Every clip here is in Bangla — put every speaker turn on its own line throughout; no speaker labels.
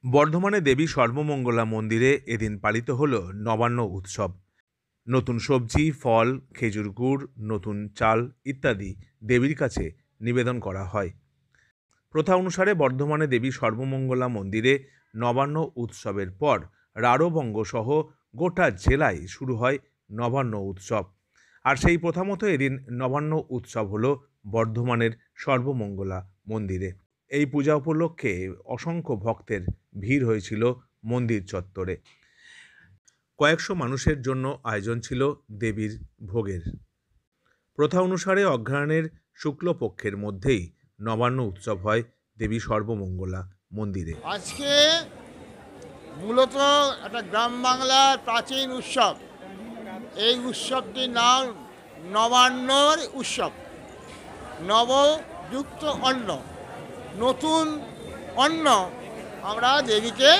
বর্ধমানে দেবী সর্বমঙ্গলা মন্দিরে এদিন পালিত হল নবান্ন উৎসব। নতুন সবজি, ফল, খেজুর গুড়, নতুন চাল ইত্যাদি দেবীর কাছে নিবেদন করা হয়। প্রথা অনুসারে বর্ধমানে দেবী সর্বমঙ্গলা মন্দিরে নবান্ন উৎসবের পর রাঢ়বঙ্গ সহ গোটা জেলায় শুরু হয় নবান্ন উৎসব। আর সেই প্রথা মতো এদিন নবান্ন উৎসব হলো বর্ধমানের সর্বমঙ্গলা মন্দিরে। এই পূজা উপলক্ষে অসংখ্য ভক্তের ভিড় হয়েছিল মন্দির চত্বরে। কয়েকশো মানুষের জন্য আয়োজন ছিল দেবীর ভোগের। প্রথা অনুসারে অগ্রহায়ণের শুক্লপক্ষের মধ্যেই নবান্ন উৎসব হয় দেবী সর্বমঙ্গলা মন্দিরে।
আজকে মূলত একটা গ্রাম বাংলার প্রাচীন উৎসব। এই উৎসবটির নাম নবান্নর উৎসব। নবযুক্ত অন্ন, নতুন অন্ন আমরা দেবীকে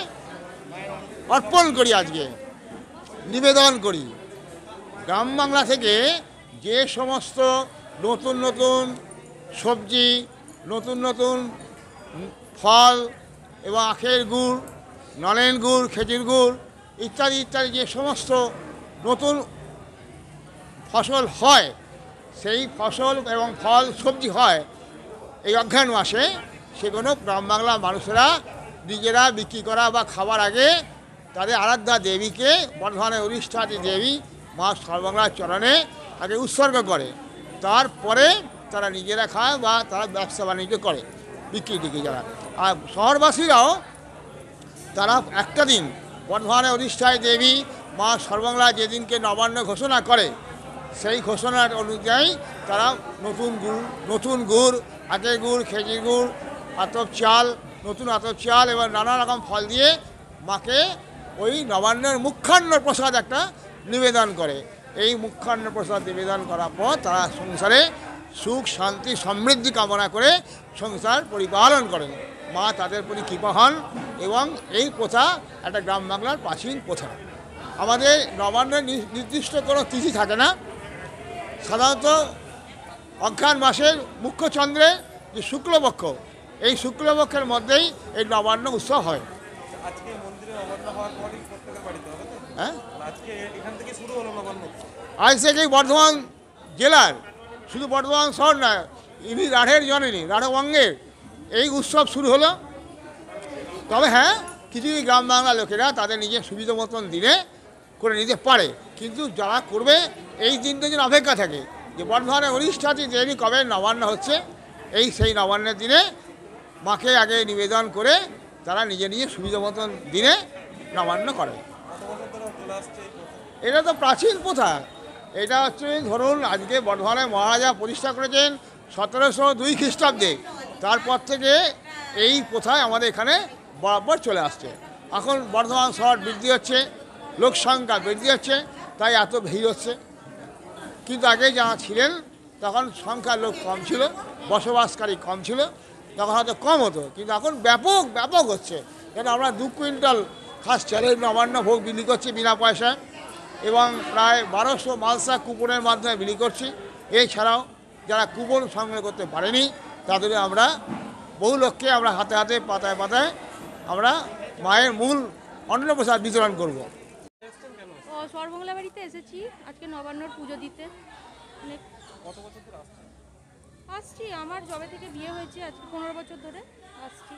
অর্পণ করি, আজকে নিবেদন করি। গ্রাম বাংলা থেকে যে সমস্ত নতুন নতুন সবজি, নতুন নতুন ফল এবং আখের গুড়, নলেন গুড়, খেজুর গুড় ইত্যাদি ইত্যাদি যে সমস্ত নতুন ফসল হয়, সেই ফসল এবং ফল সবজি হয় এই অগ্রহায়ণ মাসে, সেগুলো গ্রাম বাংলার মানুষেরা নিজেরা বিক্রি করা বা খাবার আগে তাদের আরাধ্যা দেবীকে, বর্ধমানের অধিষ্ঠাত্রী দেবী মা সর্বমঙ্গলার চরণে আগে উৎসর্গ করে। তারপরে তারা নিজেরা খায় বা তারা ব্যবসা বাণিজ্য করে, বিক্রি টিকি যারা। আর শহরবাসীরাও তারা একটা দিন বর্ধমানের অধিষ্ঠাত্রী দেবী মা সর্বমঙ্গলা যেদিনকে নবান্ন ঘোষণা করে, সেই ঘোষণার অনুযায়ী তারা নতুন গুড়, আখের গুড়, খেজুর গুড়, আতপ চাল, নতুন আতপ চাল এবং নানা রকম ফল দিয়ে মাকে ওই নবান্নের মুখ্যান্ন প্রসাদ একটা নিবেদন করে। এই মুখ্যান্ন প্রসাদ নিবেদন করার পর তারা সংসারে সুখ, শান্তি, সমৃদ্ধি কামনা করে সংসার পরিপালন করেন। মা তাদের প্রতি কৃপা হন এবং এই প্রথা একটা গ্রাম বাংলার প্রাচীন প্রথা। আমাদের নবান্নের নির্দিষ্ট কোনো তিথি থাকে না। সাধারণত অগ্রহায়ণ মাসের মুখ্য চন্দ্রে যে শুক্লপক্ষ, এই শুক্লপক্ষের মধ্যেই এই নবান্ন উৎসব হয়। হ্যাঁ, আজ থেকেই বর্ধমান জেলার, শুধু বর্ধমান শহর না, ইনি রাঢ়ের জননী, রাঢ়বঙ্গের এই উৎসব শুরু হলো। তবে হ্যাঁ, কিছু গ্রাম বাংলা লোকেরা তাদের নিজের সুবিধা মতন দিনে করে নিতে পারে, কিন্তু যারা করবে এই দিনটা যেন অপেক্ষা থাকে যে বর্ধমানের অধিষ্ঠাত্রী দেবী কবে নবান্ন হচ্ছে, সেই নবান্নের দিনে মাকে আগে নিবেদন করে তারা নিজের সুবিধা মতন দিনে নবান্ন করে। এটা তো প্রাচীন প্রথা। এটা হচ্ছে, ধরুন আজকে বর্ধমানে মহারাজা প্রতিষ্ঠা করেছেন 1702 খ্রিস্টাব্দে। তারপর থেকে এই প্রথায় আমাদের এখানে বরাবর চলে আসছে। এখন বর্ধমান শহর বৃদ্ধি হচ্ছে, লোক সংখ্যা বৃদ্ধি হচ্ছে, তাই এত ভিড় হচ্ছে। কিন্তু আগে যারা ছিলেন তখন সংখ্যার লোক কম ছিল, বসবাসকারী কম ছিল, তখন হয়তো কম হতো, কিন্তু এখন ব্যাপক ব্যাপক হচ্ছে। কেন আমরা 2 কুইন্টাল খাস চালের নবান্ন ভোগ বিক্রি করছি বিনা পয়সায়, এবং প্রায় 1200 মালসা কুপনের মাধ্যমে বিক্রি করছি। এছাড়াও যারা কুপন সংগ্রহ করতে পারেনি তাদের আমরা বহু লোককে আমরা হাতে হাতে পাতায় পাতায় আমরা মায়ের মূল অন্নপ্রসাদ বিতরণ করব।
সর্বমঙ্গলা বাড়িতে এসেছি আজকে নবান্নর পুজো দিতে। আসছি, আমার জবে থেকে বিয়ে হয়েছে, আজকে 15 বছর ধরে আসছি।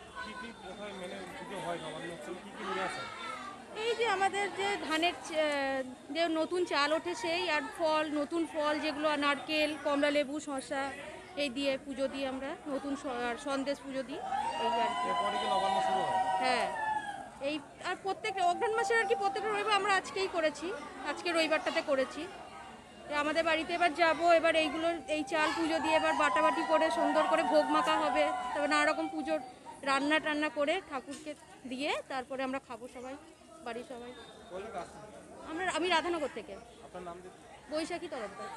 এই যে আমাদের যে ধানের যে নতুন চাল ওঠে সেই, আর ফল, নতুন ফল যেগুলো নারকেল, কমলা লেবু, শসা, এই দিয়ে পুজো দিই আমরা, নতুন আর সন্দেশ পুজো দিই, এই আর কি। হ্যাঁ, এই আর প্রত্যেক অগ্রহায়ণ মাসের আর কি প্রত্যেকটা রবিবার আমরা আজকেই করেছি, আজকে রবিবারটাতে করেছি। আমাদের বাড়িতে এবার যাব, এবার এইগুলো এই চাল পুজো দিয়ে এবার বাটাবাটি করে সুন্দর করে ভোগ মাখা হবে, তারপর নানা রকম পুজোর রান্না টান্না করে ঠাকুরকে দিয়ে তারপরে আমরা খাবো সবাই, বাড়ির সবাই। আমি রাধানগর থেকে। বৈশাখী তরফদার।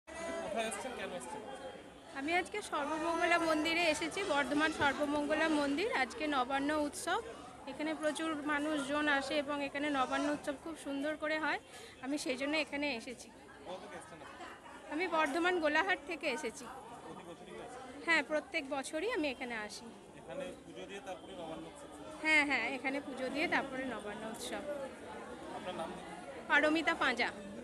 আমি আজকে সর্বমঙ্গলা মন্দিরে এসেছি, বর্ধমান সর্বমঙ্গলা মন্দির। আজকে নবান্ন উৎসব, এখানে প্রচুর মানুষজন আসে এবং এখানে নবান্ন উৎসব খুব সুন্দর করে হয়। আমি সেই জন্য এখানে এসেছি। আমি বর্ধমান গোলাহাট থেকে এসেছি। হ্যাঁ, প্রত্যেক বছরই আমি এখানে আসি। হ্যাঁ হ্যাঁ, এখানে পুজো দিয়ে তারপরে নবান্ন উৎসব। পারমিতা পাঁজা।